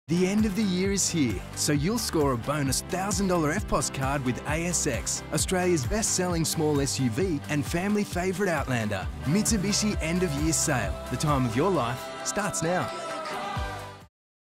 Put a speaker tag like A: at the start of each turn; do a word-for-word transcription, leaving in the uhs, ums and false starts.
A: The end of the year is here, so you'll score a bonus one thousand dollars F P O S card with A S X, Australia's best-selling small S U V and family favourite Outlander. Mitsubishi end-of-year sale. The time of your life starts now.